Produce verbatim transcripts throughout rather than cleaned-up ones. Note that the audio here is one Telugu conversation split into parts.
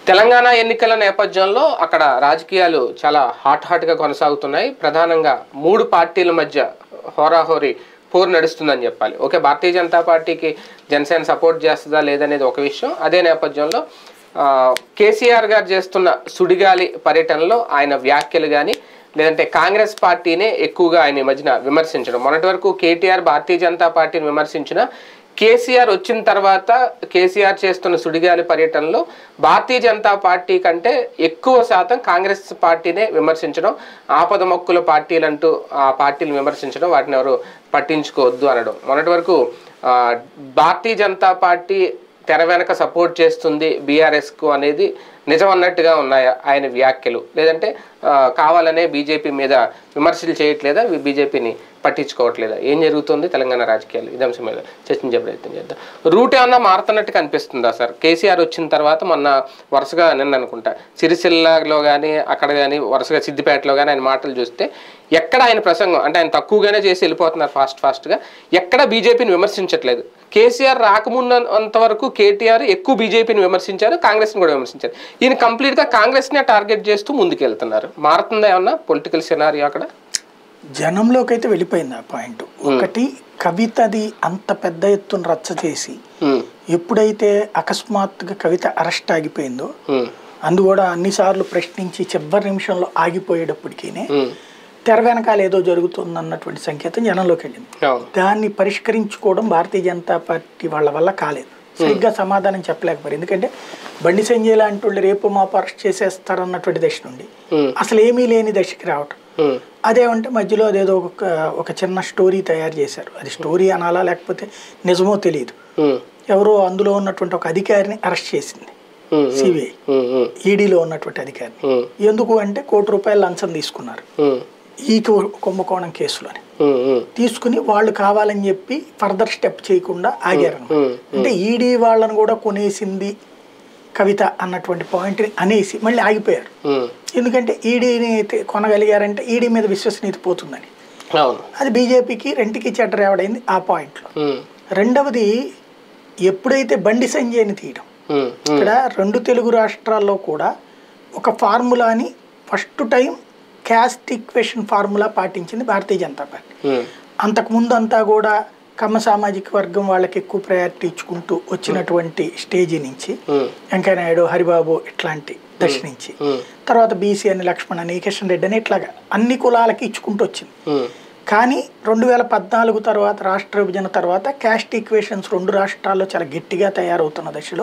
తెలంగాణ ఎన్నికల నేపథ్యంలో అక్కడ రాజకీయాలు చాలా హాట్ హాట్గా కొనసాగుతున్నాయి. ప్రధానంగా మూడు పార్టీల మధ్య హోరాహోరీ పోరు నడుస్తుందని చెప్పాలి. ఓకే, భారతీయ జనతా పార్టీకి జనసేన సపోర్ట్ చేస్తుందా లేదనేది ఒక విషయం. అదే నేపథ్యంలో కేసీఆర్ గారు చేస్తున్న సుడిగాలి పర్యటనలో ఆయన వ్యాఖ్యలు కానీ లేదంటే కాంగ్రెస్ పార్టీనే ఎక్కువగా ఆయన మధ్యన విమర్శించడం. మొన్నటి వరకు కేటీఆర్ భారతీయ జనతా పార్టీని విమర్శించిన కేసీఆర్ వచ్చిన తర్వాత కేసీఆర్ చేస్తున్న సుడిగాలి పర్యటనలో భారతీయ జనతా పార్టీ కంటే ఎక్కువ శాతం కాంగ్రెస్ పార్టీనే విమర్శించడం, ఆపద మొక్కుల పార్టీలు అంటూ ఆ పార్టీలు విమర్శించడం, వాటిని ఎవరు పట్టించుకోవద్దు అనడం. మొన్నటి వరకు భారతీయ జనతా పార్టీ తెర వెనక సపోర్ట్ చేస్తుంది బీఆర్ఎస్కు అనేది నిజం అన్నట్టుగా ఉన్నాయా ఆయన వ్యాఖ్యలు, లేదంటే కావాలనే బీజేపీ మీద విమర్శలు చేయట్లేదా, బీజేపీని పట్టించుకోవట్లేదా, ఏం జరుగుతుంది తెలంగాణ రాజకీయాలు? ఇదే అంశం మీద చర్చించే ప్రయత్నం చేద్దాం. రూట్ ఏమన్నా మారుతున్నట్టు కనిపిస్తుందా సార్? కేసీఆర్ వచ్చిన తర్వాత మొన్న వరుసగా నిన్న అనుకుంటా సిరిసిల్లాలో కానీ అక్కడ కానీ వరుసగా సిద్దిపేటలో కానీ ఆయన మాటలు చూస్తే ఎక్కడ ఆయన ప్రసంగం అంటే ఆయన తక్కువగానే చేసి వెళ్ళిపోతున్నారు ఫాస్ట్ ఫాస్ట్గా, ఎక్కడ బీజేపీని విమర్శించట్లేదు. కేసీఆర్ రాకమున్నంత వరకు కేటీఆర్ ఎక్కువ బీజేపీని విమర్శించారు, కాంగ్రెస్ని కూడా విమర్శించారు. ఈయన కంప్లీట్గా కాంగ్రెస్నే టార్గెట్ చేస్తూ ముందుకెళ్తున్నారు. మారుతుందా ఏమన్నా పొలిటికల్ సినారియో అక్కడ? జనంలోకి అయితే వెళ్ళిపోయింది ఆ పాయింట్. ఒకటి, కవితది అంత పెద్ద ఎత్తున రచ్చ చేసి ఎప్పుడైతే అకస్మాత్తుగా కవిత అరెస్ట్ ఆగిపోయిందో, అందు కూడా అన్నిసార్లు ప్రశ్నించి చివరి నిమిషంలో ఆగిపోయేటప్పటికీనే తెర వెనకాల ఏదో జరుగుతుంది అన్నటువంటి సంకేతం జనంలోకి వెళ్ళింది. దాన్ని పరిష్కరించుకోవడం భారతీయ జనతా పార్టీ వాళ్ళ వల్ల కాలేదు, సరిగ్గా సమాధానం చెప్పలేకపోయారు. ఎందుకంటే బండి సంజయ్ లాంటి వాళ్ళు రేపు మాపు అరెస్ట్ చేసేస్తారన్నటువంటి దశ నుండి అసలు ఏమీ లేని దశకి రావటం, అదేమంటే మధ్యలో అదేదో ఒక ఒక చిన్న స్టోరీ తయారు చేశారు. అది స్టోరీ అనాలా లేకపోతే నిజమో తెలియదు. ఎవరో అందులో ఉన్నటువంటి ఒక అధికారిని అరెస్ట్ చేసింది సిబిఐ, ఈడీలో ఉన్నటువంటి అధికారిని. ఎందుకు అంటే కోటి రూపాయలు లంచం తీసుకున్నారు ఈ కుంభకోణం కేసులోని. తీసుకుని వాళ్ళు కావాలని చెప్పి ఫర్దర్ స్టెప్ చేయకుండా ఆగారు. అంటే ఈడీ వాళ్ళని కూడా కొనేసింది కవిత అన్నటువంటి పాయింట్ని అనేసి మళ్ళీ ఆగిపోయారు. ఎందుకంటే ఈడీని కొనగలిగారంటే ఈడీ మీద విశ్వసనీయత పోతుందని. అది బీజేపీకి రెంటికి చెడ్డరేవడైంది ఆ పాయింట్లో. రెండవది, ఎప్పుడైతే బండి సంజయ్ని తీయడం, ఇక్కడ రెండు తెలుగు రాష్ట్రాల్లో కూడా ఒక ఫార్ములాని first time caste equation formula పాటించింది భారతీయ జనతా పార్టీ. అంతకుముందు అంతా కూడా కమ్మ సామాజిక వర్గం వాళ్ళకి ఎక్కువ ప్రయారిటీ ఇచ్చుకుంటూ వచ్చినటువంటి స్టేజీ నుంచి వెంకయ్యనాయుడు, హరిబాబు ఇట్లాంటి దశ నుంచి తర్వాత బీసీ అని, లక్ష్మణ్ అని, కిషన్ రెడ్డి అని ఇట్లాగా అన్ని కులాలకి ఇచ్చుకుంటూ వచ్చింది. కానీ రెండు వేల పద్నాలుగు తర్వాత రాష్ట్ర విభజన తర్వాత క్యాస్ట్ ఈక్వేషన్స్ రెండు రాష్ట్రాల్లో చాలా గట్టిగా తయారవుతున్న దశలో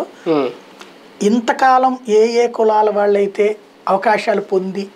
ఇంతకాలం ఏ ఏ కులాల వాళ్ళైతే అవకాశాలు పొంది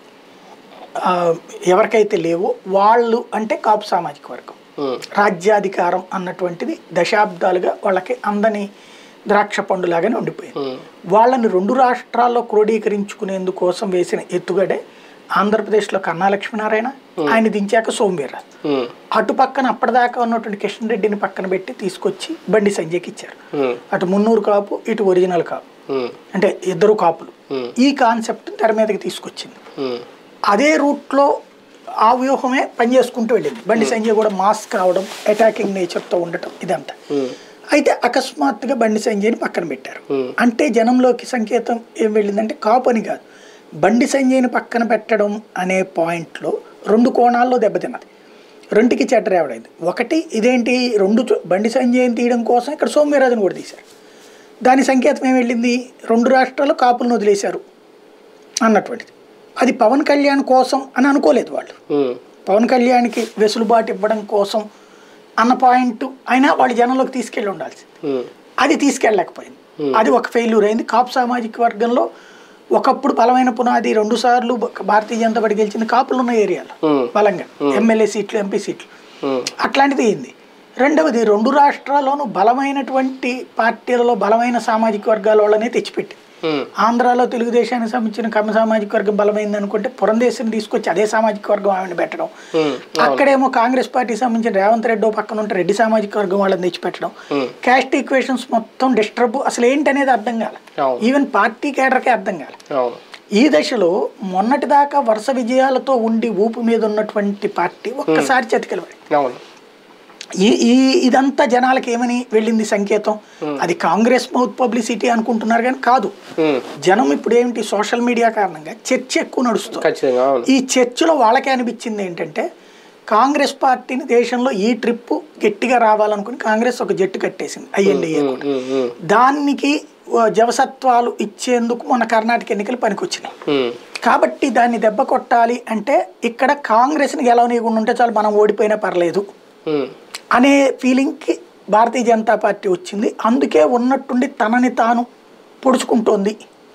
ఎవరికైతే లేవో వాళ్ళు అంటే కాపు సామాజిక వర్గం, రాజ్యాధికారం అన్నటువంటిది దశాబ్దాలుగా వాళ్ళకి అందని ద్రాక్ష పండులాగానే ఉండిపోయింది. వాళ్ళని రెండు రాష్ట్రాల్లో క్రోడీకరించుకునేందుకోసం వేసిన ఎత్తుగడే ఆంధ్రప్రదేశ్లో కన్నా లక్ష్మీనారాయణ, ఆయన దించాక సోమవీర్రాజు, అటు పక్కన అప్పటిదాకా ఉన్నటువంటి కిషన్ రెడ్డిని పక్కన పెట్టి తీసుకొచ్చి బండి సంజయ్కి ఇచ్చారు. అటు మున్నూరు కాపు, ఇటు ఒరిజినల్ కాపు, అంటే ఇద్దరు కాపులు. ఈ కాన్సెప్ట్ తెర మీదకి తీసుకొచ్చింది. అదే రూట్లో ఆ వ్యూహమే పనిచేసుకుంటూ వెళ్ళింది. బండి సంజయ్ కూడా మాస్ కావడం, అటాకింగ్ నేచర్తో ఉండటం ఇదంతా. అయితే అకస్మాత్తుగా బండి సంజయ్ని పక్కన పెట్టారు. అంటే జనంలోకి సంకేతం ఏం వెళ్ళిందంటే కాపు అని కాదు, బండి సంజయ్ని పక్కన పెట్టడం అనే పాయింట్లో రెండు కోణాల్లో దెబ్బతిన్నది, రెండుకి చెడ్డరేవడైంది. ఒకటి, ఇదేంటి రెండు బండి సంజయ్ని తీయడం కోసం ఇక్కడ సోమవీర్రాజును కూడా తీశారు. దాని సంకేతం ఏం వెళ్ళింది, రెండు రాష్ట్రాల్లో కాపులను వదిలేశారు అన్నటువంటిది. అది పవన్ కళ్యాణ్ కోసం అని అనుకోలేదు వాళ్ళు, పవన్ కళ్యాణ్కి వెసులుబాటు ఇవ్వడం కోసం అన్న పాయింట్ అయినా వాళ్ళు జనంలోకి తీసుకెళ్ళి ఉండాల్సింది. అది తీసుకెళ్ళలేకపోయింది, అది ఒక ఫెయిల్యూర్ అయింది. కాపు సామాజిక వర్గంలో ఒకప్పుడు బలమైన పునాది, రెండు సార్లు భారతీయ జనతా పార్టీ గెలిచింది కాపులు ఉన్న ఏరియాలో బలంగా, ఎమ్మెల్యే సీట్లు, ఎంపీ సీట్లు, అట్లాంటిది అయింది. రెండవది, రెండు రాష్ట్రాల్లోనూ బలమైనటువంటి పార్టీలలో బలమైన సామాజిక వర్గాల వాళ్ళనే తెచ్చిపెట్టింది. ఆంధ్రాలో తెలుగుదేశానికి సంబంధించిన కమ్మ సామాజిక వర్గం బలమైంది అనుకుంటే పురంధేశం తీసుకొచ్చి అదే సామాజిక వర్గం ఆమెను పెట్టడం, అక్కడేమో కాంగ్రెస్ పార్టీకి సంబంధించిన రేవంత్ రెడ్డి పక్కన ఉంటే రెడ్డి సామాజిక వర్గం వాళ్ళని తెచ్చిపెట్టడం, క్యాస్ట్ ఈక్వేషన్స్ మొత్తం డిస్టర్బ్, అసలు ఏంటనేది అర్థం కాల, ఈవెన్ పార్టీ కేడర్కే అర్థం కాల. ఈ దశలో మొన్నటిదాకా వరుస విజయాలతో ఉండి ఊపు మీద ఉన్నటువంటి పార్టీ ఒక్కసారి చతికిలబడి ఈ ఈ ఇదంతా జనాలకి ఏమని వెళ్ళింది సంకేతం? అది కాంగ్రెస్ మౌత్ పబ్లిసిటీ అనుకుంటున్నారు కానీ కాదు. జనం ఇప్పుడు ఏమిటి, సోషల్ మీడియా కారణంగా చర్చ ఎక్కువ నడుస్తుంది. ఈ చర్చలో వాళ్ళకే అనిపించింది ఏంటంటే కాంగ్రెస్ పార్టీని దేశంలో ఈ ట్రిప్ గట్టిగా రావాలనుకుని కాంగ్రెస్ ఒక జట్టు కట్టేసింది ఐఎన్డీఏ కూడా. దానికి జవసత్వాలు ఇచ్చేందుకు మన కర్ణాటక ఎన్నికలు పనికొచ్చినాయి. కాబట్టి దాన్ని దెబ్బ కొట్టాలి అంటే ఇక్కడ కాంగ్రెస్ని గెలవనీయకుండా ఉంటే చాలు, మనం ఓడిపోయినా పర్లేదు అనే ఫీలింగ్కి భారతీయ జనతా పార్టీ వచ్చింది. అందుకే ఉన్నట్టుండి తనని తాను పొడుచుకుంటోంది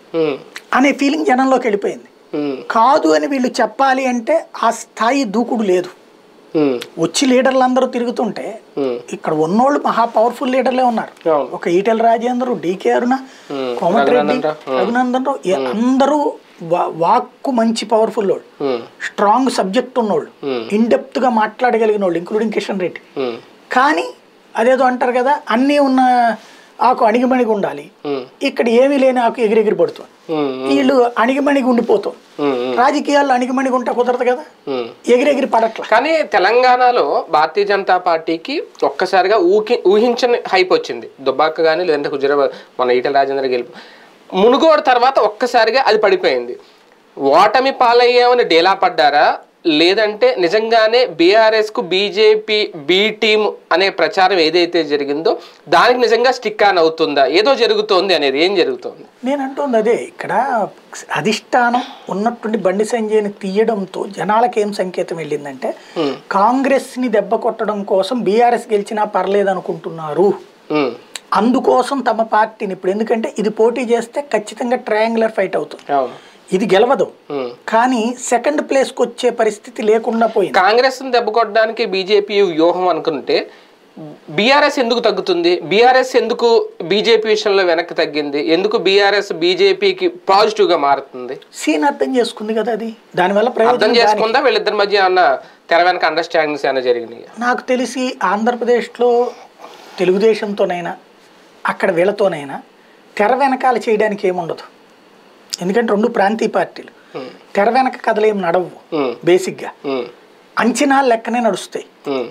అనే ఫీలింగ్ జనంలోకి వెళ్ళిపోయింది. కాదు అని వీళ్ళు చెప్పాలి అంటే ఆ స్థాయి దూకుడు లేదు. వచ్చి లీడర్లు అందరూ తిరుగుతుంటే ఇక్కడ ఉన్నోళ్ళు మహా పవర్ఫుల్ లీడర్లే ఉన్నారు. ఒక ఈటెల రాజేందర్, డికే అరుణ, కోమటిరెడ్డి, రఘునందన్ రావు, అందరూ వాక్కు మంచి పవర్ఫుల్ వాళ్ళు, స్ట్రాంగ్ సబ్జెక్ట్ ఉన్నోళ్ళు, ఇన్ డెప్త్ గా మాట్లాడగలిగిన వాళ్ళు, ఇంక్లూడింగ్ కిషన్ రెడ్డి. కానీ అదేదో అంటారు కదా, అన్నీ ఉన్న ఆకు అణిగిమణిగి ఉండాలి, ఇక్కడ ఏమీ లేని ఆకు ఎగిరెగిరి పడుతుంది. వీళ్ళు అణిగిమణిగి ఉండిపోతాం. రాజకీయాల్లో అణిగిమణిగి ఉంటే కుదరదు కదా, ఎగిరెగిరి పడట్ల. కానీ తెలంగాణలో భారతీయ జనతా పార్టీకి ఒక్కసారిగా ఊకి ఊహించని హైప్ వచ్చింది. దుబ్బాక కానీ లేదంటే హుజరాబాద్ మన ఈటెల రాజేందర్ గెలుపు, మునుగోడు తర్వాత ఒక్కసారిగా అది పడిపోయింది. ఓటమి పాలయ్యామని డేలా పడ్డారా, లేదంటే నిజంగానే బీఆర్ఎస్ కు బీజేపీ బి టీమ్ అనే ప్రచారం ఏదైతే జరిగిందో దానికి నిజంగా స్టిక్ ఆన్ అవుతుందా, ఏదో జరుగుతోంది అనేది ఏం జరుగుతోంది? నేను అంటుంది అదే, ఇక్కడ అధిష్టానం ఉన్నటువంటి బండి సంజయ్ని తీయడంతో జనాలకు ఏం సంకేతం వెళ్ళిందంటే కాంగ్రెస్ ని దెబ్బ కొట్టడం కోసం బీఆర్ఎస్ గెలిచినా పర్లేదు అనుకుంటున్నారు. అందుకోసం తమ పార్టీని ఇప్పుడు, ఎందుకంటే ఇది పోటీ చేస్తే ఖచ్చితంగా ట్రయాంగులర్ ఫైట్ అవుతుంది, ఇది గెలవదు. కానీ సెకండ్ ప్లేస్ కు వచ్చే పరిస్థితి లేకుండా పోయింది. కాంగ్రెస్ దెబ్బ కొట్టడానికి బీజేపీ వ్యూహం అనుకుంటే బీఆర్ఎస్ ఎందుకు తగ్గుతుంది? బీఆర్ఎస్ ఎందుకు బీజేపీ విషయంలో వెనక్కి తగ్గింది? ఎందుకు బీఆర్ఎస్ బీజేపీకి పాజిటివ్ గా మారుతుంది? సీన్ అర్థం చేసుకుంది కదా, అది దానివల్ల అర్థం చేసుకుందా? వీళ్ళిద్దరి మధ్య అన్న తెర వెనక అండర్స్టాండింగ్స్ ఏమైనా జరిగినాయి? నాకు తెలిసి ఆంధ్రప్రదేశ్లో తెలుగుదేశంతోనైనా అక్కడ వీళ్ళతోనైనా తెర వెనకాల చేయడానికి ఏముండదు. ఎందుకంటే రెండు ప్రాంతీయ పార్టీలు, తెర వెనక కథలు ఏం నడవు, బేసిక్గా అంచనాలు లెక్కనే నడుస్తాయి.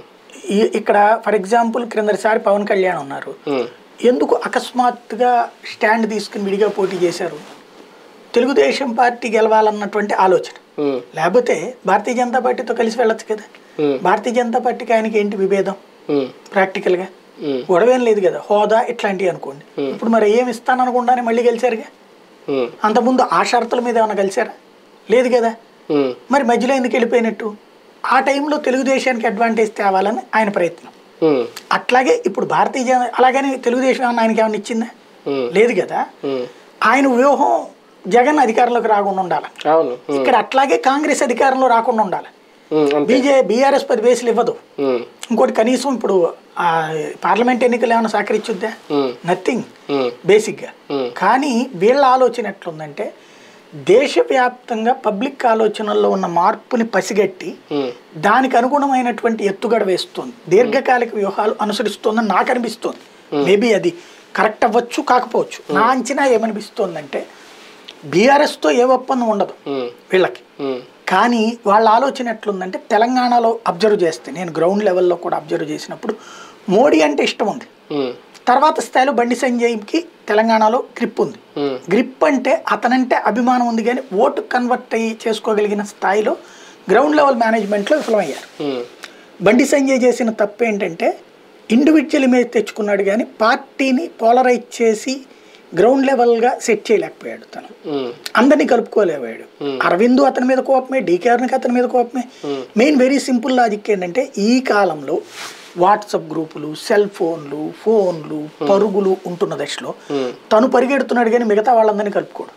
ఇక్కడ ఫర్ ఎగ్జాంపుల్ క్రిందటిసారి పవన్ కళ్యాణ్ ఉన్నారు, ఎందుకు అకస్మాత్తుగా స్టాండ్ తీసుకుని విడిగా పోటీ చేశారు? తెలుగుదేశం పార్టీ గెలవాలన్నటువంటి ఆలోచన, లేకపోతే భారతీయ జనతా పార్టీతో కలిసి వెళ్ళొచ్చు కదా. భారతీయ జనతా పార్టీకి ఆయనకి ఏంటి విభేదం? ప్రాక్టికల్ గా గొడవేం లేదు కదా, హోదా ఇట్లాంటివి అనుకోండి. ఇప్పుడు మరి ఏమి ఇస్తాననుకుండానే మళ్ళీ గెలిచారుగా. అంతకుముందు ఆ షరతుల మీద ఏమైనా కలిసారా? లేదు కదా. మరి మధ్యలో ఎందుకు వెళ్ళిపోయినట్టు? ఆ టైంలో తెలుగుదేశానికి అడ్వాంటేజ్ తేవాలని ఆయన ప్రయత్నం. అట్లాగే ఇప్పుడు భారతీయ జన అలాగని తెలుగుదేశం ఏమన్నా ఆయనకి ఏమన్నా ఇచ్చిందా? లేదు కదా. ఆయన వ్యూహం జగన్ అధికారంలోకి రాకుండా ఉండాలి, ఇక్కడ అట్లాగే కాంగ్రెస్ అధికారంలో రాకుండా ఉండాలి. బీజే బీఆర్ఎస్ పది బేసులు ఇవ్వదు. ఇంకోటి కనీసం ఇప్పుడు ఆ పార్లమెంట్ ఎన్నికలు ఏమైనా సహకరించుద్దా? నథింగ్ బేసిక్ గా. కానీ వీళ్ళ ఆలోచన ఎట్లుందంటే దేశవ్యాప్తంగా పబ్లిక్ ఆలోచనల్లో ఉన్న మార్పుని పసిగట్టి దానికి అనుగుణమైనటువంటి ఎత్తుగడ వేస్తుంది, దీర్ఘకాలిక వ్యూహాలు అనుసరిస్తోందని నాకు అనిపిస్తోంది. మేబీ అది కరెక్ట్ అవ్వచ్చు, కాకపోవచ్చు. నా అంచనా ఏమనిపిస్తోందంటే బీఆర్ఎస్ తో ఏ ఒప్పందం ఉండదు వీళ్ళకి. కానీ వాళ్ళ ఆలోచన ఎట్లుందంటే తెలంగాణలో అబ్జర్వ్ చేస్తే, నేను గ్రౌండ్ లెవెల్లో కూడా అబ్జర్వ్ చేసినప్పుడు మోడీ అంటే ఇష్టం ఉంది, తర్వాత స్థాయిలో బండి సంజయ్కి తెలంగాణలో గ్రిప్ ఉంది. గ్రిప్ అంటే అతనంటే అభిమానం ఉంది, కానీ ఓటు కన్వర్ట్ అయ్యి చేసుకోగలిగిన స్థాయిలో గ్రౌండ్ లెవెల్ మేనేజ్మెంట్లో విఫలమయ్యారు. బండి సంజయ్ చేసిన తప్పు ఏంటంటే ఇండివిజువల్ ఇమేజ్ తెచ్చుకున్నాడు, కానీ పార్టీని పోలరైజ్ చేసి గ్రౌండ్ లెవెల్గా సెట్ చేయలేకపోయాడు. తను అందరినీ కలుపుకోలేకపోయాడు. అరవింద్ అతని మీద కోపమే, డీకేఆర్కి అతని మీద కోపమే. మెయిన్ వెరీ సింపుల్ లాజిక్ ఏంటంటే ఈ కాలంలో వాట్సాప్ గ్రూపులు, సెల్ ఫోన్లు, ఫోన్లు, పరుగులు ఉంటున్న దశలో తను పరిగెడుతున్నాడు, కానీ మిగతా వాళ్ళందరినీ కలుపుకోడు.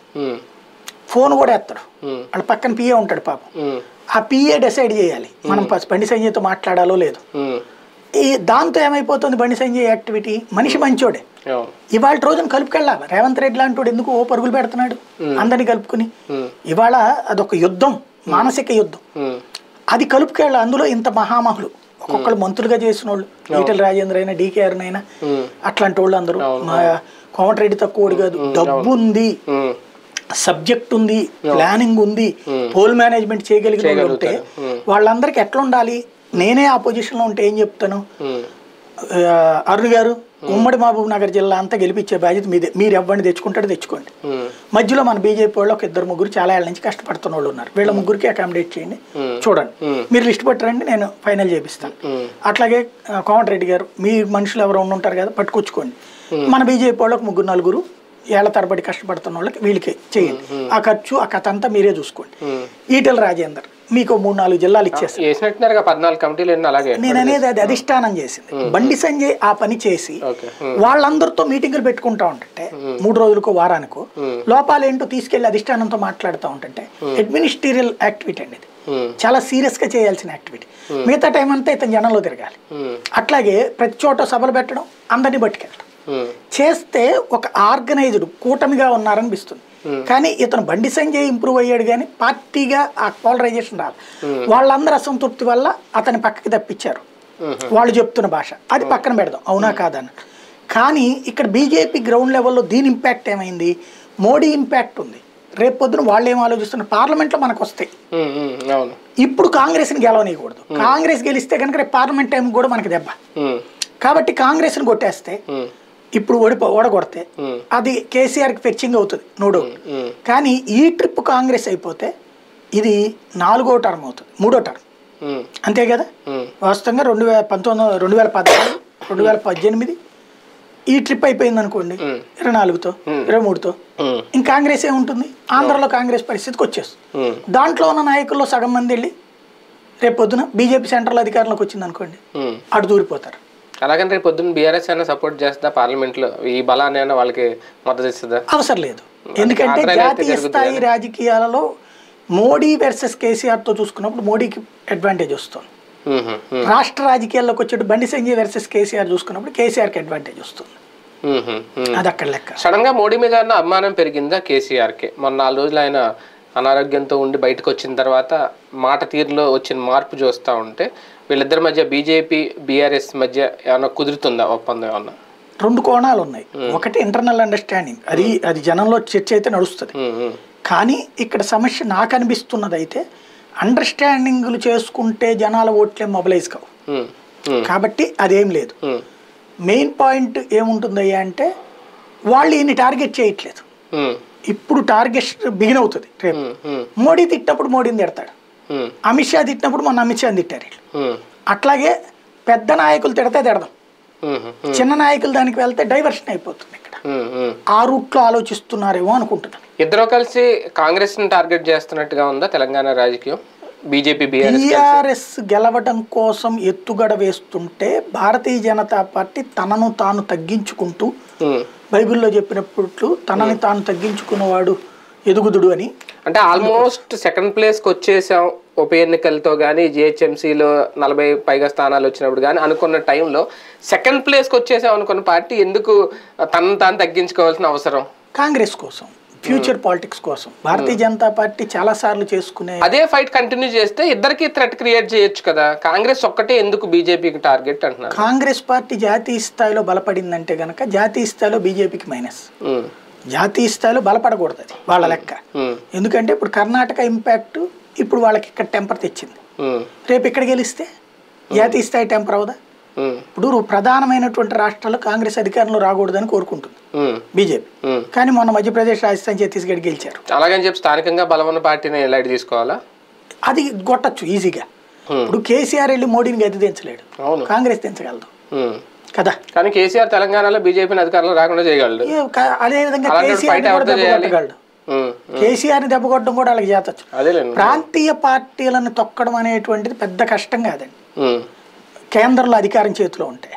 ఫోన్ కూడా ఎత్తాడు, వాళ్ళ పక్కన పిఏ ఉంటాడు పాపం. ఆ పిఏ డిసైడ్ చేయాలి మనం బండి సంజయ్తో మాట్లాడాలో లేదు. ఈ దాంతో ఏమైపోతుంది బండి సంజయ్ యాక్టివిటీ? మనిషి మంచోడే, ఇవాళ రోజున కలుపుకెళ్ళాలి. రేవంత్ రెడ్డి లాంటి ఎందుకు ఓ పరుగులు పెడుతున్నాడు అందరినీ కలుపుకుని? ఇవాళ అదొక యుద్ధం, మానసిక యుద్ధం. అది కలుపుకెళ్ళాలి. అందులో ఇంత మహామహులు ఒక్కొక్కరు మంత్రులుగా చేసిన వాళ్ళు, ఈటెల రాజేంద్ర అయినా డీకేఆర్ అయినా అట్లాంటి వాళ్ళు అందరూ. మా కోమటిరెడ్డి తక్కువడు కాదు, డబ్బు ఉంది, సబ్జెక్ట్ ఉంది, ప్లానింగ్ ఉంది, పోల్ మేనేజ్మెంట్ చేయగలిగిన వాళ్ళు ఉంటే వాళ్ళందరికీ ఎట్లా ఉండాలి? నేనే ఆ పొజిషన్లో ఉంటే ఏం చెప్తాను, అరుణ్ గారు ఉమ్మడి మహబూబ్ నగర్ జిల్లా అంతా గెలిపించే బాధ్యత మీదే, మీరు ఎవరిని తెచ్చుకుంటాడో తెచ్చుకోండి. మధ్యలో మన బీజేపీ వాళ్ళు ఒక ఇద్దరు ముగ్గురు చాలా ఏళ్ళ నుంచి కష్టపడుతున్న వాళ్ళు ఉన్నారు, వీళ్ళ ముగ్గురికి అకామిడేట్ చేయండి, చూడండి, మీరు లిస్ట్ పట్టరండి, నేను ఫైనల్ చేపిస్తాను. అట్లాగే కోమటిరెడ్డి గారు మీ మనుషులు ఎవరు ఉంటారు కదా పట్టుకొచ్చుకోండి, మన బీజేపీ వాళ్ళకి ముగ్గురు నలుగురు ఏళ్ల తరబడి కష్టపడుతున్న వాళ్ళకి వీళ్ళకి చేయండి, ఆ ఖర్చు ఆ కథ అంతా మీరే చూసుకోండి. ఈటెల రాజేందర్ మీకు మూడు నాలుగు జిల్లాలు ఇచ్చేస్తారు. నేను అనేది అది అధిష్టానం చేసింది. బండి సంజయ్ ఆ పని చేసి వాళ్ళందరితో మీటింగులు పెట్టుకుంటా ఉంటుంటే మూడు రోజులకో వారానికో లోపాలు ఏంటో తీసుకెళ్లి అధిష్టానంతో మాట్లాడుతూ ఉంటుంటే అడ్మినిస్ట్రేరియల్ యాక్టివిటీ అండి, ఇది చాలా సీరియస్ గా చేయాల్సిన యాక్టివిటీ. మిగతా టైం అంతా ఇతను జనంలో తిరగాలి. అట్లాగే ప్రతి చోట సభలు పెట్టడం, అందరినీ పట్టుకెళ్ళడం చేస్తే ఒక ఆర్గనైజ్డ్ కూటమిగా ఉన్నారనిపిస్తుంది. కానీ ఇతను బండి సంజయ్ ఇంప్రూవ్ అయ్యాడు కానీ పార్టీగా ఆ పోలరైజేషన్ రాదు. వాళ్ళందరూ అసంతృప్తి వల్ల అతని పక్కకి తప్పించారు, వాళ్ళు చెప్తున్న భాష అది పక్కన పెడదాం, అవునా కాదన్న. కానీ ఇక్కడ బీజేపీ గ్రౌండ్ లెవెల్లో దీని ఇంపాక్ట్ ఏమైంది, మోడీ ఇంపాక్ట్ ఉంది. రేపు పొద్దున వాళ్ళు ఏం ఆలోచిస్తున్నారు, పార్లమెంట్లో మనకు వస్తాయి, ఇప్పుడు కాంగ్రెస్ని గెలవనీయకూడదు. కాంగ్రెస్ గెలిస్తే కనుక రేపు పార్లమెంట్ టైం కూడా మనకి దెబ్బ. కాబట్టి కాంగ్రెస్ని కొట్టేస్తే ఇప్పుడు ఓడిపో ఓడగొడితే అది కేసీఆర్కి ఫెచ్చింగ్ అవుతుంది, నో డౌట్. కానీ ఈ ట్రిప్ కాంగ్రెస్ అయిపోతే ఇది నాలుగో టర్మ్ అవుతుంది, మూడో టర్మ్ అంతే కదా. వాస్తవంగా రెండు వేల పంతొమ్మిది రెండు వేల పద్నాలుగు రెండు వేల పద్దెనిమిది ఈ ట్రిప్ అయిపోయింది అనుకోండి, ఇరవై నాలుగుతో ఇరవై మూడుతో ఇంక కాంగ్రెస్ ఏముంటుంది, ఆంధ్రలో కాంగ్రెస్ పరిస్థితికి వచ్చేస్తుంది. దాంట్లో ఉన్న నాయకుల్లో సగం మంది వెళ్ళి రేపు పొద్దున బీజేపీ సెంట్రల్ అధికారంలోకి వచ్చింది అనుకోండి, అటు దూరిపోతారు. అలాగని రేపు పొద్దున్న బీఆర్ఎస్ అయినా సపోర్ట్ చేస్తా పార్లమెంట్లో, ఈ బలాన్ని అయినా వాళ్ళకి మద్దతు ఇస్తుందా? అవసరం లేదు, ఎందుకంటే జాతీయ స్థాయి రాజకీయాలలో మోడీ వర్సెస్ కేసీఆర్ తో చూసుకున్నప్పుడు మోడీకి అడ్వాంటేజ్ వస్తుంది. రాష్ట్ర రాజకీయాల్లోకి వచ్చేటు బండి సంజయ్ వర్సెస్ కేసీఆర్ చూసుకున్నప్పుడు కేసీఆర్కి అడ్వాంటేజ్ వస్తుంది. అది అక్కడ లెక్క. సడన్ గా మోడీ మీద అభిమానం పెరిగిందా కేసీఆర్కి? మొన్న నాలుగు రోజులు ఆయన అనారోగ్యంతో ఉండి బయటకు వచ్చిన తర్వాత మాట తీరులో వచ్చిన మార్పు చూస్తూ ఉంటే వీళ్ళిద్దరి మధ్య బీజేపీ బీఆర్ఎస్ మధ్య ఏమన్నా కుదురుతుందా ఒప్పందం ఏమన్నా? రెండు కోణాలు ఉన్నాయి. ఒకటి ఇంటర్నల్ అండర్స్టాండింగ్, అది అది జనంలో చర్చ అయితే నడుస్తుంది. కానీ ఇక్కడ సమస్య నాకు అనిపిస్తున్నది అయితే అండర్స్టాండింగ్లు చేసుకుంటే జనాల ఓట్లే మొబిలైజ్ కావు, కాబట్టి అదేం లేదు. మెయిన్ పాయింట్ ఏముంటుందయ్యా అంటే వాళ్ళు ఈయన్ని టార్గెట్ చేయట్లేదు, ఇప్పుడు టార్గెట్ బిగిన్ అవుతుంది. రేపు మోడీ తిట్టినప్పుడు మోడీని తిడతాడు, అమిత్ షా తిట్టినప్పుడు మొన్న అమిత్ షాని తిట్టారు. అట్లాగే పెద్ద నాయకులు తిడితే తిడదాం, చిన్న నాయకులు దానికి వెళ్తే డైవర్షన్ అయిపోతుంది. ఇక్కడ ఆ రూట్ లో ఆలోచిస్తున్నారేమో అనుకుంటున్నాను. ఇద్దరు కలిసి కాంగ్రెస్ ని టార్గెట్ చేస్తున్నట్టుగా ఉందా తెలంగాణ రాజకీయం? బీజేపీ బీఆర్ఎస్ గెలవడం కోసం ఎత్తుగడ వేస్తుంటే భారతీయ జనతా పార్టీ తనను తాను తగ్గించుకుంటూ, బైబిల్లో చెప్పినప్పుడు తనని తాను తగ్గించుకున్నవాడు ఎదుగుదుడు అని, అంటే ఆల్మోస్ట్ సెకండ్ ప్లేస్కి వచ్చేసాం ఉప ఎన్నికలతో కానీ జిహెచ్ఎంసీలో నలభై పైగా స్థానాలు వచ్చినప్పుడు కానీ అనుకున్న టైంలో సెకండ్ ప్లేస్కి వచ్చేసాం అనుకున్న పార్టీ ఎందుకు తనను తాను తగ్గించుకోవాల్సిన అవసరం? కాంగ్రెస్ కోసం, ఫ్యూచర్ పాలిటిక్స్ కోసం. భారతీయ జనతా పార్టీ చాలా సార్లు చేసుకునే అదే ఫైట్ కంటిన్యూ చేస్తే ఇద్దరికి థ్రెట్ క్రియేట్ చేయొచ్చు కదా. కాంగ్రెస్ ఒక్కటే ఎందుకు బీజేపీకి టార్గెట్ అంటున్నారు? కాంగ్రెస్ పార్టీ జాతీయ స్థాయిలో బలపడిందంటే గనక జాతీయ స్థాయిలో బీజేపీకి మైనస్, జాతీయ స్థాయిలో బలపడకూడదు అది వాళ్ళ లెక్క. ఎందుకంటే ఇప్పుడు కర్ణాటక ఇంపాక్ట్ ఇప్పుడు వాళ్ళకి ఇక్కడ టెంపర్ తెచ్చింది, రేపు ఇక్కడ గెలిస్తే జాతీయ స్థాయి టెంపర్ అవదా? ఇప్పుడు ప్రధానమైనటువంటి రాష్ట్రాల్లో కాంగ్రెస్ అధికారంలో రాకూడదని కోరుకుంటుంది బీజేపీ, కానీ మొన్న మధ్యప్రదేశ్, రాజస్థాన్, ఛత్తీస్గఢ్ గెలిచారు. అలాగని చెప్పి స్థానికంగా బలమైన పార్టీని లైట్ తీసుకోవాలా? అది కొట్టచ్చు ఈజీగా. ఇప్పుడు కేసీఆర్ వెళ్ళి మోడీని గది దించలేడు, కాంగ్రెస్ దించగలదు కదా. కానీ కేసీఆర్ తెలంగాణలో బీజేపీని అధికారంలో రాకుండా చేయగలడు. అదే విధంగా కేసీఆర్ కొట్టగలడు, కేసీఆర్ ని దెబ్బ కొట్టడం కూడా వాళ్ళకి చేతచ్చు. ప్రాంతీయ పార్టీలను తొక్కడం అనేటువంటిది పెద్ద కష్టం కాదండి, కేంద్రంలో అధికారం చేతిలో ఉంటే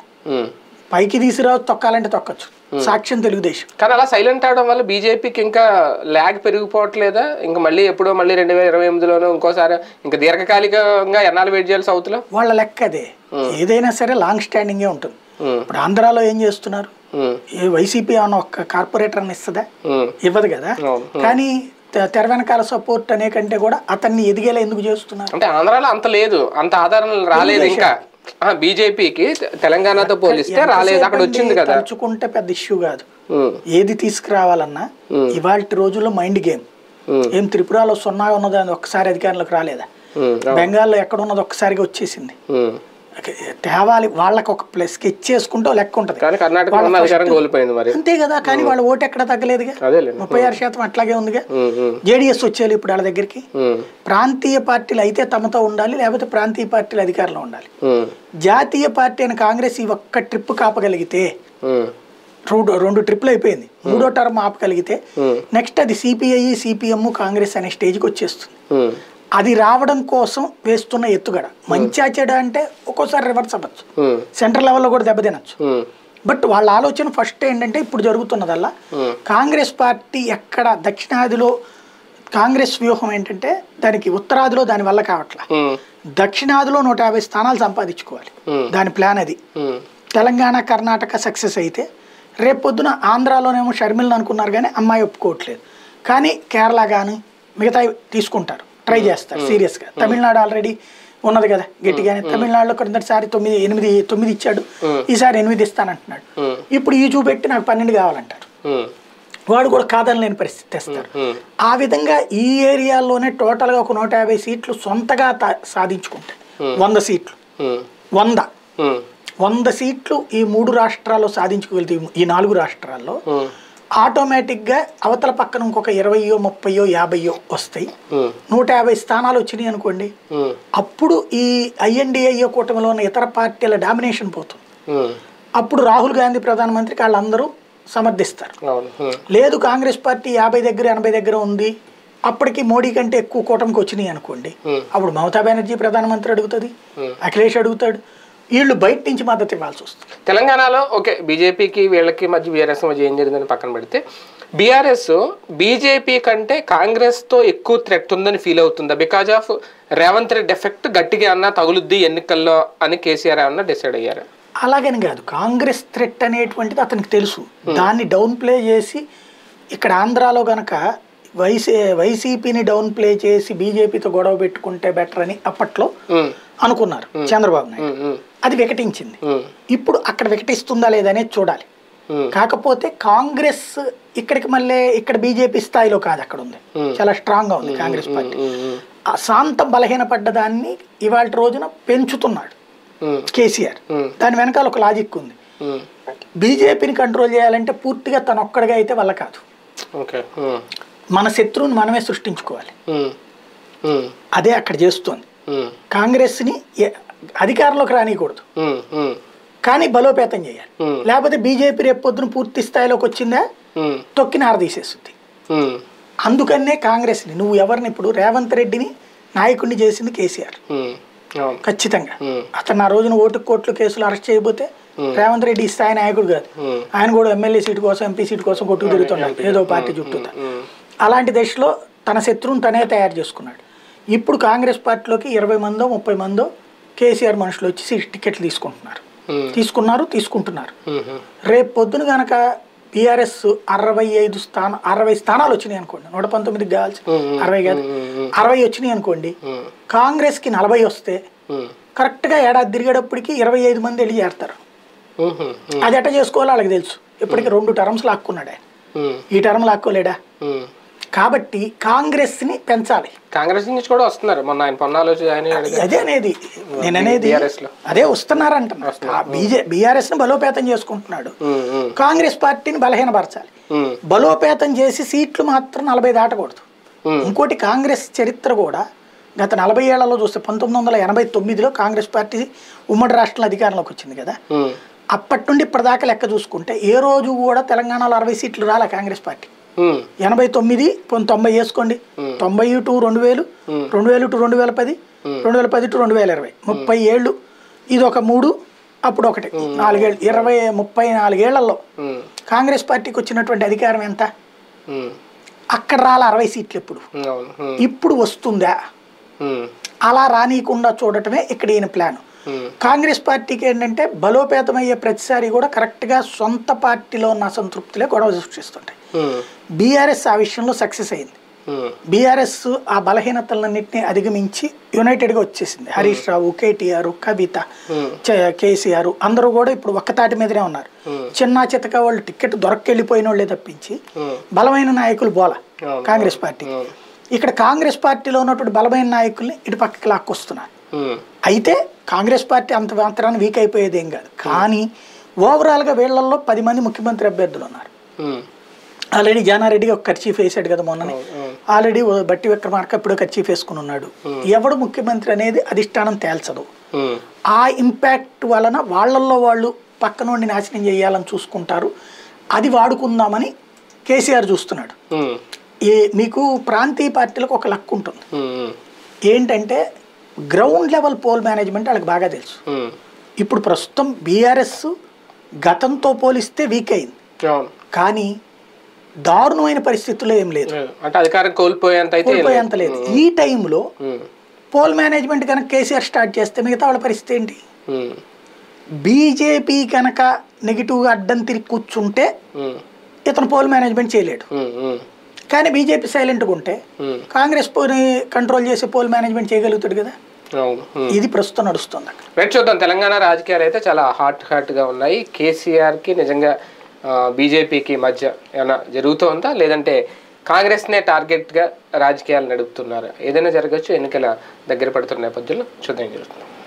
పైకి తీసిరావు, తొక్కాలంటే తొక్కచ్చు. సాక్ష్యం తెలుగుదేశం. కానీ అలా సైలెంట్ అవడం వల్ల బీజేపీకి ఇంకా ల్యాగ్ పెరిగిపోవట్లేదా? ఇంకా మళ్ళీ ఎప్పుడో మళ్ళీ రెండు వేల ఇరవై ఎనిమిదిలోనూ ఇంకోసారి ఇంకా దీర్ఘకాలికంగా ఎన్నాళ్ళు వెయిట్ చేయాల్సి అవుతుందో వాళ్ళ లెక్క అదే. ఏదైనా సరే లాంగ్ స్టాండింగే ఉంటుంది. ఇప్పుడు ఆంధ్రాలో ఏం చేస్తున్నారు, ఏ వైసీపీ అన్న ఒక్క కార్పొరేటర్ అని ఇస్తుందా? ఇవ్వదు కదా. కానీ తెర వెనకాల సపోర్ట్ అనే కంటే కూడా అతన్ని ఎదిగేలా ఎందుకు చేస్తున్నారు అంటే ఆంధ్రాలో అంత లేదు, అంత ఆధారం రాలేదు ఇంకా బీజేపీకి. తెలంగాణతో పోలిస్తే రాలేదు, అక్కడ వచ్చింది కదా. తలుచుకుంటే పెద్ద ఇష్యూ కాదు, ఏది తీసుకురావాలన్నా ఇవాళ రోజుల్లో మైండ్ గేమ్. ఏం త్రిపురలో సున్నా ఉన్నది ఒక్కసారి అధికారంలోకి రాలేదా? బెంగాల్లో ఎక్కడ ఉన్నది ఒక్కసారిగా వచ్చేసింది. తేవాలి వాళ్ళకి ఒక ప్లస్ స్కెచ్ చేసుకుంటే లెక్క ఉంటుంది. కానీ కర్ణాటక అధికారం కోల్పోయింది మరి. అంతే కదా, కానీ వాళ్ళ ఓటు ఎక్కడ తగ్గలేదుగా, ముప్పై ఆరు శాతం అట్లాగే ఉందిగా. జేడీఎస్ వచ్చేయాలి ఇప్పుడు వాళ్ళ దగ్గరికి. ప్రాంతీయ పార్టీలు అయితే తమతో ఉండాలి, లేకపోతే ప్రాంతీయ పార్టీలు అధికారంలో ఉండాలి. జాతీయ పార్టీ అని కాంగ్రెస్ ఈ ఒక్క ట్రిప్ కాపగలిగితే, రెండు రెండు ట్రిప్లు అయిపోయింది, మూడో టర్మ్ ఆపగలిగితే నెక్స్ట్ అది సిపిఐ సిపిఎం కాంగ్రెస్ అనే స్టేజ్కి వచ్చేస్తుంది. అది రావడం కోసం వేస్తున్న ఎత్తుగడ. మంచి చెడ అంటే ఒక్కోసారి రివర్స్ అవ్వచ్చు, సెంట్రల్ లెవెల్లో కూడా దెబ్బతినచ్చు. బట్ వాళ్ళ ఆలోచన ఫస్ట్ ఏంటంటే ఇప్పుడు జరుగుతున్నదల్లా కాంగ్రెస్ పార్టీ ఎక్కడ దక్షిణాదిలో కాంగ్రెస్ వ్యూహం ఏంటంటే దానికి ఉత్తరాదిలో దాని వల్ల కావట్లా, దక్షిణాదిలో నూట యాభై స్థానాలు సంపాదించుకోవాలి, దాని ప్లాన్ అది. తెలంగాణ కర్ణాటక సక్సెస్ అయితే రేపొద్దున ఆంధ్రాలోనేమో షర్మిలను అనుకున్నారు కానీ అమ్మాయి ఒప్పుకోవట్లేదు, కానీ కేరళ కానీ మిగతా తీసుకుంటారు, ట్రై చేస్తారు సీరియస్గా. తమిళనాడు ఆల్రెడీ ఉన్నది కదా గట్టిగానే, తమిళనాడులో క్రిందటిసారి తొమ్మిది ఎనిమిది తొమ్మిది ఇచ్చాడు, ఈసారి ఎనిమిది ఇస్తానంటున్నాడు. ఇప్పుడు ఈ చూపెట్టి నాకు పన్నెండు కావాలంటారు, వాడు కూడా కాదనలేని పరిస్థితి తెస్తారు. ఆ విధంగా ఈ ఏరియాలోనే టోటల్గా ఒక నూట యాభై సీట్లు సొంతగా సాధించుకుంటాయి. వంద సీట్లు వంద వంద సీట్లు ఈ మూడు రాష్ట్రాల్లో సాధించుకువెళ్తే ఈ నాలుగు రాష్ట్రాల్లో ఆటోమేటిక్గా అవతల పక్కన ఇంకొక ఇరవయో ముప్పయో యాభైయో వస్తాయి. నూట యాభై స్థానాలు వచ్చినాయి అనుకోండి, అప్పుడు ఈ ఐఎన్డిఏ కూటమిలో ఉన్న ఇతర పార్టీల డామినేషన్ పోతుంది. అప్పుడు రాహుల్ గాంధీ ప్రధానమంత్రికి వాళ్ళందరూ సమర్థిస్తారు. లేదు కాంగ్రెస్ పార్టీ యాభై దగ్గర ఎనభై దగ్గర ఉంది, అప్పటికి మోడీ కంటే ఎక్కువ కూటమికి వచ్చినాయి అనుకోండి, అప్పుడు మమతా బెనర్జీ ప్రధానమంత్రి అడుగుతుంది, అఖిలేష్ అడుగుతాడు, వీళ్ళు బయట నుంచి మద్దతు ఇవ్వాల్సి వస్తుంది. తెలంగాణలో ఓకే బీజేపీకి వీళ్ళకి మధ్య బీఆర్ఎస్ మధ్య ఏం జరిగిందని పక్కన పెడితే, బీఆర్ఎస్ బీజేపీ కంటే కాంగ్రెస్తో ఎక్కువ థ్రెట్ ఉందని ఫీల్ అవుతుందా? Because of Revanth Reddy effect గట్టిగా అన్నా తగులుద్ది ఎన్నికల్లో అని కేసీఆర్ ఏమన్నా డిసైడ్ అయ్యారు? అలాగని కాదు, కాంగ్రెస్ థ్రెట్ అనేటువంటిది అతనికి తెలుసు, దాన్ని డౌన్ ప్లే చేసి ఇక్కడ ఆంధ్రాలో గనక వైసీ వైసీపీని డౌన్ ప్లే చేసి బీజేపీతో గొడవ పెట్టుకుంటే బెటర్ అని అప్పట్లో అనుకున్నారు చంద్రబాబు నాయుడు. అది వికటించింది. ఇప్పుడు అక్కడ వికటిస్తుందా లేదనేది చూడాలి. కాకపోతే కాంగ్రెస్ ఇక్కడికి మళ్ళీ ఇక్కడ బీజేపీ స్థాయిలో కాదు, అక్కడ ఉంది, చాలా స్ట్రాంగ్ గా ఉంది కాంగ్రెస్ పార్టీ. ఆ శాంతం బలహీనపడ్డ దాన్ని ఇవాళ రోజున పెంచుతున్నాడు కేసీఆర్. దాని వెనకాల ఒక లాజిక్ ఉంది. బీజేపీని కంట్రోల్ చేయాలంటే పూర్తిగా తన ఒక్కడిగా అయితే వల్ల కాదు, మన శత్రువుని మనమే సృష్టించుకోవాలి. అదే అక్కడ చేస్తుంది. కాంగ్రెస్ ని అధికారంలోకి రానియకూడదు, కానీ బలోపేతం చేయాలి. లేకపోతే బీజేపీ రేపు పొద్దున పూర్తి స్థాయిలోకి వచ్చిందా తొక్కి నారదీసేస్తుంది. అందుకనే కాంగ్రెస్ ని నువ్వు ఎవరిని ఇప్పుడు రేవంత్ రెడ్డిని నాయకుడిని చేసింది కేసీఆర్ ఖచ్చితంగా. అతను ఆ రోజున ఓటు కోట్లు కేసులు అరెస్ట్ చేయబోతే రేవంత్ రెడ్డి ఈ స్థాయి నాయకుడు కాదు, ఆయన కూడా ఎమ్మెల్యే సీటు కోసం ఎంపీ సీటు కోసం కొట్టుకు తిరుగుతున్నాడు ఏదో పార్టీ చుట్టూతా. అలాంటి దశలో తన శత్రువుని తనే తయారు చేసుకున్నాడు. ఇప్పుడు కాంగ్రెస్ పార్టీలోకి ఇరవై మందో ముప్పై మందో కేసీఆర్ మనుషులు వచ్చి టికెట్లు తీసుకుంటున్నారు, తీసుకున్నారు తీసుకుంటున్నారు. రేపు పొద్దున కనుక బీఆర్ఎస్ అరవై ఐదు స్థానం అరవై స్థానాలు వచ్చినాయి అనుకోండి, నూట పంతొమ్మిదికి కావాల్సి అరవై కాదు అరవై వచ్చినాయి అనుకోండి, కాంగ్రెస్ కి నలభై వస్తే కరెక్ట్ గా ఏడాది తిరిగేటప్పటికి ఇరవై ఐదు మంది వెళ్ళి చేరతారు. అది ఎట్ట చేసుకోవాలో వాళ్ళకి తెలుసు. ఇప్పటికి రెండు టర్మ్స్ లాక్కున్నాడు ఆయన, ఈ టర్మ్ లాక్కోలేడా? కాబట్టి కాంగ్రెస్ ని పెంచాలి. కాంగ్రెస్ నుంచి కూడా వస్తున్నారు, మొన్న ఆయన పొన్నాలు అదే అనేది నేను అనేది అదే వస్తున్నారు అంటున్నా. బీజే బీఆర్ఎస్ ని బలోపేతం చేసుకుంటున్నాడు, కాంగ్రెస్ పార్టీని బలహీనపరచాలి. బలోపేతం చేసి సీట్లు మాత్రం నలభై దాటకూడదు. ఇంకోటి కాంగ్రెస్ చరిత్ర కూడా గత నలభై ఏళ్లలో చూస్తే పంతొమ్మిది వందల ఎనభై తొమ్మిదిలో కాంగ్రెస్ పార్టీ ఉమ్మడి రాష్ట్రంలో అధికారంలోకి వచ్చింది కదా, అప్పటి నుండి ఇప్పటిదాకా లెక్క చూసుకుంటే ఏ రోజు కూడా తెలంగాణలో అరవై సీట్లు రాలే కాంగ్రెస్ పార్టీ. ఎనభై తొమ్మిది తొంభై వేసుకోండి, తొంభై టు రెండు వేలు రెండు వేలు టు రెండు వేల పది రెండు వేల పది టు రెండు వేల ఇరవై ముప్పై ఏళ్ళు, ఇది ఒక మూడు, అప్పుడు ఒకటి నాలుగేళ్ళు, ఇరవై ముప్పై నాలుగేళ్లలో కాంగ్రెస్ పార్టీకి వచ్చినటువంటి అధికారం ఎంత? అక్కడ రాల అరవై సీట్లు. ఎప్పుడు ఇప్పుడు వస్తుందా? అలా రానియకుండా చూడటమే ఇక్కడ ఈయన ప్లాన్. కాంగ్రెస్ పార్టీకి ఏంటంటే బలోపేతమయ్యే ప్రతిసారి కూడా కరెక్ట్ గా సొంత పార్టీలో ఉన్న అసంతృప్తిలే గొడవ సృష్టిస్తుంటాయి. బీఆర్ఎస్ ఆ విషయంలో సక్సెస్ అయింది. బీఆర్ఎస్ ఆ బలహీనతలన్నింటినీ అధిగమించి యునైటెడ్ గా వచ్చేసింది. హరీష్ రావు, కేటీఆర్, కవిత, కేసీఆర్ అందరూ కూడా ఇప్పుడు ఒక్కతాటి మీదనే ఉన్నారు. చిన్న చితక వాళ్ళు టికెట్ దొరక్కెళ్ళిపోయిన వాళ్ళే తప్పించి బలమైన నాయకులు బోల కాంగ్రెస్ పార్టీ. ఇక్కడ కాంగ్రెస్ పార్టీలో ఉన్నటువంటి బలమైన నాయకుల్ని ఇటు పక్కకి లాక్కొస్తున్నారు. అయితే కాంగ్రెస్ పార్టీ అంత మాత్రాన్ని వీక్ అయిపోయేది ఏం కాదు. కానీ ఓవరాల్గా వీళ్ళల్లో పది మంది ముఖ్యమంత్రి అభ్యర్థులు ఉన్నారు. ఆల్రెడీ జానారెడ్డి ఒక ఖర్చీఫ్ వేసాడు కదా మొన్ననే. ఆల్రెడీ బట్టి విక్రమార్క ఇప్పుడు ఖర్చీఫ్ వేసుకుని ఉన్నాడు. ఎవడు ముఖ్యమంత్రి అనేది అధిష్టానం తేల్చదు. ఆ ఇంపాక్ట్ వలన వాళ్ళల్లో వాళ్ళు పక్కనోడిని నాశనం చేయాలని చూసుకుంటారు. అది వాడుకుందామని కేసీఆర్ చూస్తున్నాడు. ఏ మీకు ప్రాంతీయ పార్టీలకు ఒక లక్ ఉంటుంది ఏంటంటే గ్రౌండ్ లెవెల్ పోల్ మేనేజ్మెంట్ వాళ్ళకి బాగా తెలుసు. ఇప్పుడు ప్రస్తుతం బీఆర్ఎస్ గతంతో పోలిస్తే వీక్ అయింది, కానీ దారుణమైన పరిస్థితుల్లో ఏం లేదు, అంటే అధికారం కోల్పోయేంత కోల్పోయేంత లేదు. ఈ టైంలో పోల్ మేనేజ్మెంట్ కనుక కేసీఆర్ స్టార్ట్ చేస్తే మిగతా వాళ్ళ పరిస్థితి ఏంటి? బీజేపీ కనుక నెగిటివ్గా అడ్డం తిరిగి కూర్చుంటే ఇతను పోల్ మేనేజ్మెంట్ చేయలేడు. కానీ బీజేపీ సైలెంట్గా ఉంటే కాంగ్రెస్ పోని కంట్రోల్ చేసే పోల్ మేనేజ్మెంట్ చేయగలుగుతాడు కదా. ఇది ప్రస్తుతం నడుస్తుంది అక్కడ. రైట్, చూద్దాం. తెలంగాణ రాజకీయాలు అయితే చాలా హాట్ హాట్గా ఉన్నాయి. కేసీఆర్కి నిజంగా బీజేపీకి మధ్య ఏమైనా జరుగుతుందా, లేదంటే కాంగ్రెస్నే టార్గెట్గా రాజకీయాలు నడుపుతున్నారా? ఏదైనా జరగచ్చు. ఎన్నికల దగ్గర పడుతున్న నేపథ్యంలో చూద్దాం జరుగుతుంది.